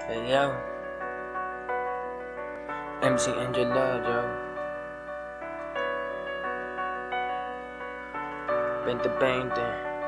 Yo, MC Angelo, yo 2020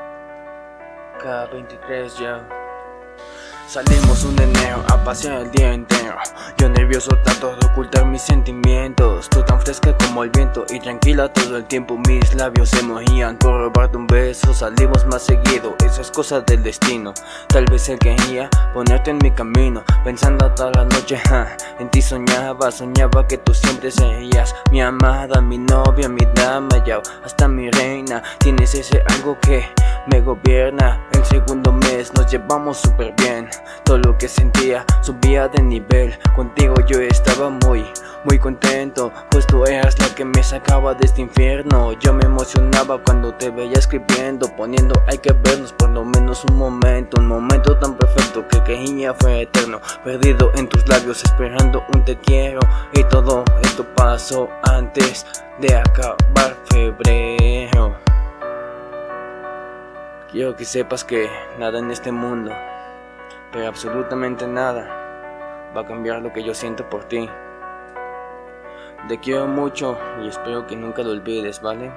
K23, yo. Salimos un enero a pasear el día entero. Yo nervioso trato de ocultar mis sentimientos. Tú tan fresca como el viento y tranquila todo el tiempo. Mis labios se mojían por robarte un beso. Salimos más seguido, eso es cosa del destino. Tal vez él quería ponerte en mi camino. Pensando toda la noche, en ti soñaba que tú siempre serías mi amada, mi novia, mi dama, ya hasta mi reina. Tienes ese algo que me gobierna. El segundo mes nos llevamos súper bien. Todo lo que sentía subía de nivel. Contigo yo estaba muy contento, pues tú eras la que me sacaba de este infierno. Yo me emocionaba cuando te veía escribiendo, poniendo hay que vernos por lo menos un momento tan perfecto que el quejiña fue eterno. Perdido en tus labios esperando un te quiero. Y todo esto pasó antes de acabar febrero. Quiero que sepas que nada en este mundo, pero absolutamente nada, va a cambiar lo que yo siento por ti. Te quiero mucho y espero que nunca lo olvides, ¿vale?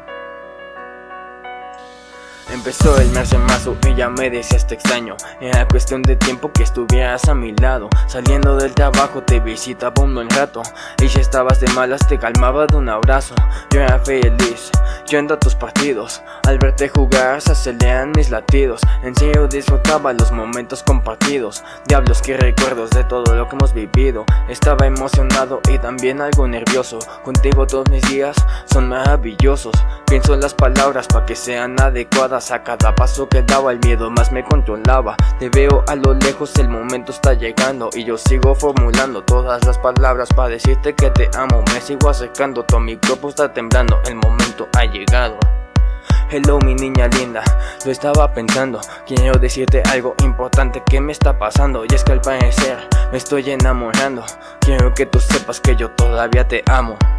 Empezó el mes de marzo y ya me decías te extraño. Era cuestión de tiempo que estuvieras a mi lado. Saliendo del trabajo te visitaba un buen rato, y si estabas de malas te calmaba de un abrazo. Yo era feliz yendo a tus partidos. Al verte jugar se aceleran mis latidos. En serio disfrutaba los momentos compartidos. Diablos, qué recuerdos de todo lo que hemos vivido. Estaba emocionado y también algo nervioso. Contigo todos mis días son maravillosos. Pienso en las palabras para que sean adecuadas. A cada paso que daba el miedo más me controlaba. Te veo a lo lejos, el momento está llegando, y yo sigo formulando todas las palabras para decirte que te amo. Me sigo acercando, todo mi cuerpo está temblando, el momento ha llegado. Hello mi niña linda, lo estaba pensando. Quiero decirte algo importante que me está pasando, y es que al parecer me estoy enamorando. Quiero que tú sepas que yo todavía te amo.